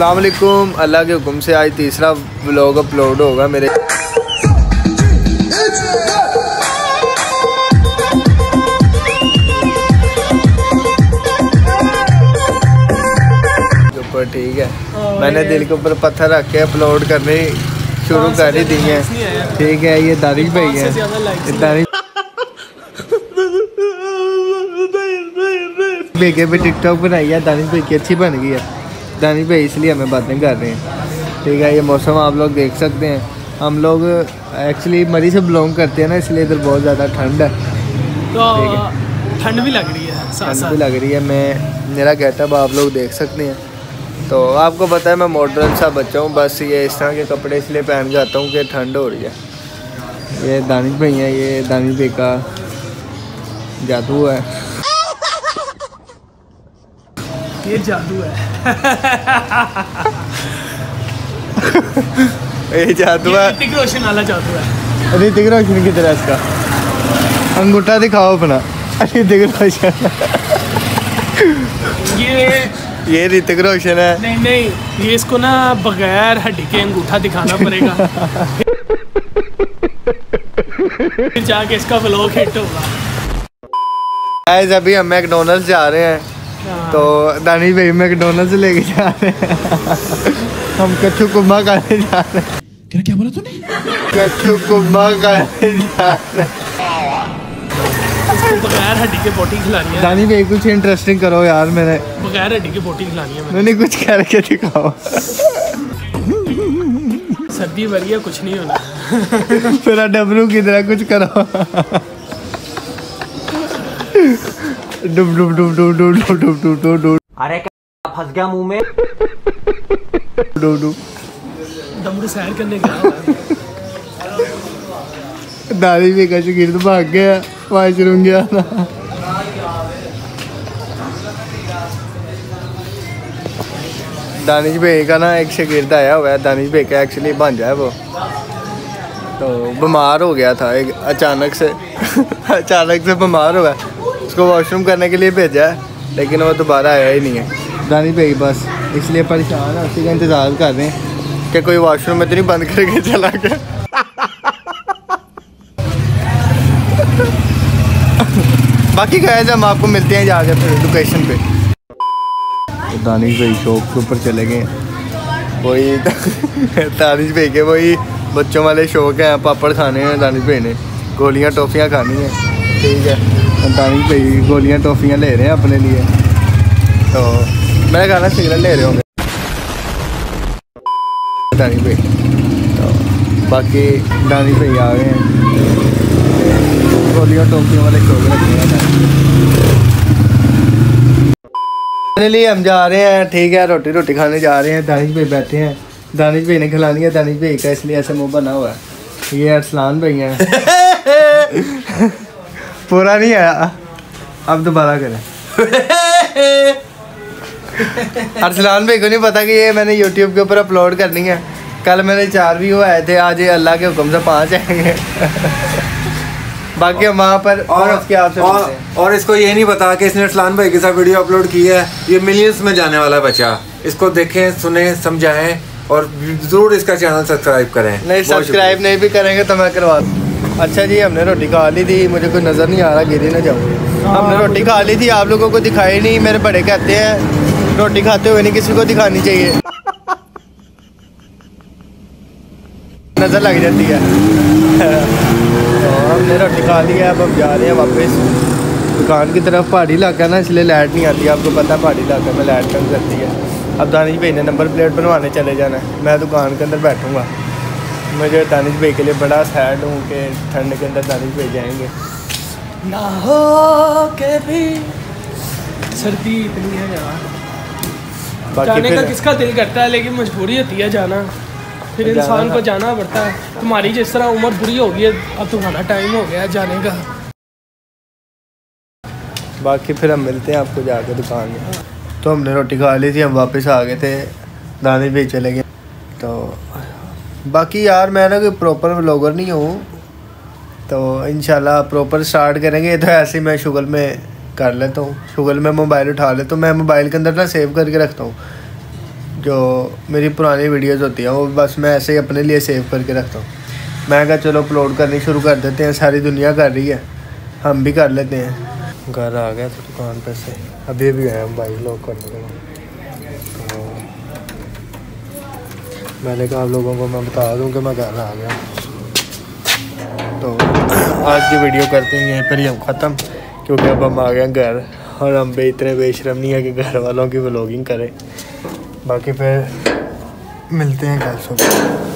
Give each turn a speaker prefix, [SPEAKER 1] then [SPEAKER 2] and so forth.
[SPEAKER 1] अस्सलाम वालेकुम। अल्लाह के हुक्म से आज तीसरा व्लॉग अपलोड होगा मेरे। ऊपर ठीक है, मैंने दिल के ऊपर पत्थर रख के अपलोड करने शुरू कर ही दी है। ठीक है, ये दानिश भाई है। दानिश भी टिकटॉक बनाई है, दानिश भाई की अच्छी बन गई है। दानिश भाई इसलिए हमें बातें कर रहे हैं। ठीक है, ये मौसम आप लोग देख सकते हैं। हम लोग एक्चुअली मरी से बिलोंग करते हैं ना, इसलिए इधर बहुत ज़्यादा ठंड है। तो
[SPEAKER 2] ठंड भी लग रही है,
[SPEAKER 1] ठंड भी लग रही है। मेरा गेटअप आप लोग देख सकते हैं। तो आपको पता है मैं मॉडर्न सा बच्चा हूँ, बस ये इस तरह के कपड़े इसलिए पहन के आता हूँ कि ठंड हो रही है। ये दानिश भाई है, ये दानिश भाई का जादू है।
[SPEAKER 2] ये जादू है।
[SPEAKER 1] ये जादू है,
[SPEAKER 2] ऋतिक रोशन वाला जादू है।
[SPEAKER 1] ऋतिक रोशन की तरह इसका अंगूठा दिखाओ अपना। ऋतिक रोशन ये ऋतिक रोशन है।
[SPEAKER 2] नहीं, ये इसको ना बगैर हड्डी के अंगूठा दिखाना पड़ेगा। फिर जाके इसका व्लॉग हिट होगा।
[SPEAKER 1] गाइस अभी हम मैकडोनल्ड्स जा रहे हैं, तो दानिश भाई मैकडोनल्ड्स लेके जा रहे हैं। हम कच्चू कुम्मा खाने जा रहे हैं।
[SPEAKER 2] क्या बोला तूने?
[SPEAKER 1] कच्चू कुम्मा खाने जा रहे हैं।
[SPEAKER 2] बगैर हड्डी के बोटी खिलानी है।
[SPEAKER 1] दानिश भाई कुछ इंटरेस्टिंग करो यार, मैंने
[SPEAKER 2] बगैर हड्डी की बोटी खिलानी है।
[SPEAKER 1] मैंने कुछ करके दिखाओ।
[SPEAKER 2] सर्दी भरी है, कुछ नहीं होना।
[SPEAKER 1] मेरा डबरू की तरह कुछ करो। डुब डुब डुब डुब डुब डुब डुब डुब डुब डुब।
[SPEAKER 3] अरे क्या फंस गया मुंह में?
[SPEAKER 1] डुब डुब
[SPEAKER 2] डमरू सैर करने गया।
[SPEAKER 1] दानिश भाई का शागिर्द भाग गया, वाशरूम गया ना। दानिश भाई का ना एक शागिर्द आया हुआ है। दानिश भाई का एक्चुअली भांजा है, वो तो बीमार हो गया था एक अचानक से। अचानक से बीमार हुआ, उसको वॉशरूम करने के लिए भेजा है, लेकिन वो दोबारा आया ही नहीं है। दानिश भाई बस इसलिए परेशान है, उसी का इंतज़ार कर रहे हैं कि कोई वॉशरूम में तो नहीं बंद करके चला गया। बाकी गाइस हम आपको मिलते हैं जाके फिर लोकेशन पे। तो दानिश भाई शॉप के ऊपर चले गए। वही दानिश भाई के वही बच्चों वाले शौक हैं, पापड़ खाने हैं दानिश भाई ने, गोलियां टॉफ़ियाँ खानी है। ठीक है, दानिश भाई गोलियां टॉफ़ियाँ ले रहे हैं अपने लिए। तो मैं खाना सिगरेट ले रहे होंगे दानिश भाई। तो बाकी दानिश भाई आ गए हैं, गोलियां टॉफ़ियों वाले शौक रखे हैं। फाइनली हम जा रहे हैं। ठीक है, रोटी खाने जा रहे हैं। दानिश भाई बैठे हैं, दानिश भाई ने खिलानी है। दानिश भाई का इसलिए ऐसे मुंह बना हुआ है। ये अरसलान भाई हैं। पूरा नहीं आया, अब दोबारा करें। अरसलान भाई को नहीं पता कि ये मैंने YouTube के ऊपर अपलोड करनी है। कल मेरे 4 व्यू आए थे, आज ये अल्लाह के हुक्म से 5 आएंगे। बाकी हम वहाँ पर
[SPEAKER 4] और इसको ये नहीं पता कि इसने अरसलान भाई के साथ वीडियो अपलोड की है। ये मिलियंस में जाने वाला बच्चा, इसको देखें, सुने, समझाएं और जरूर इसका चैनल सब्सक्राइब करें।
[SPEAKER 1] नहीं, सब्सक्राइब नहीं भी करेंगे तो मैं करवा दूँ। अच्छा जी, हमने रोटी खा ली थी, मुझे कोई नज़र नहीं आ रहा, गिरी ना जाऊँ। हमने रोटी खा ली थी, आप लोगों को दिखाई नहीं। मेरे बड़े कहते हैं रोटी खाते हुए नहीं किसी को दिखानी चाहिए, नज़र लग जाती है। तो हमने रोटी खा ली है, अब हम जा रहे हैं वापस दुकान की तरफ। पहाड़ी इलाका ना, इसलिए लाइट नहीं आती, आपको पता है पहाड़ी इलाके में लाइट कम करती है। अब दानिश भाई ने नंबर प्लेट बनवाने चले जाना है, मैं दुकान के अंदर बैठूँगा। मुझे दानिश भाई के लिए बड़ा सैड हूँ कि ठंड के अंदर दानिश भाई जाएंगे
[SPEAKER 2] ना हो के भी सर्दी इतनी है यार। जाने का किसका दिल करता है, लेकिन मजबूरी होती है जाना। फिर इंसान को जाना पड़ता है। तुम्हारी जिस तरह उम्र बुरी हो गई है, अब तुम्हारा टाइम हो गया जाने का।
[SPEAKER 1] बाकी फिर हम मिलते हैं आपको जाके दुकान में। तो हमने रोटी खा ली थी, हम वापस आ गए थे, दानिश भाई चले गए। तो बाकी यार मैं ना कोई प्रॉपर व्लॉगर नहीं हूँ, तो इंशाल्लाह प्रॉपर स्टार्ट करेंगे। तो ऐसे ही मैं शुगल में कर लेता हूँ, शुगल में मोबाइल उठा लेता हूँ। मैं मोबाइल के अंदर ना सेव करके रखता हूँ जो मेरी पुरानी वीडियोस होती हैं वो बस मैं ऐसे ही अपने लिए सेव करके रखता हूँ। मैं कहा चलो अपलोड करनी शुरू कर देते हैं, सारी दुनिया कर रही है, हम भी कर लेते हैं। घर आ गया तो दुकान पे से अभी भी गए हम बाइक लॉक करने के लिए। तो मैंने कहा आप लोगों को मैं बता दूं कि मैं घर आ गया। तो आज की वीडियो करते हैं यहीं पर ही हम ख़त्म, क्योंकि अब हम आ गए घर और हम भी इतने बेशरम नहीं है कि घर वालों की व्लॉगिंग करें। बाकी फिर मिलते हैं कल सुबह।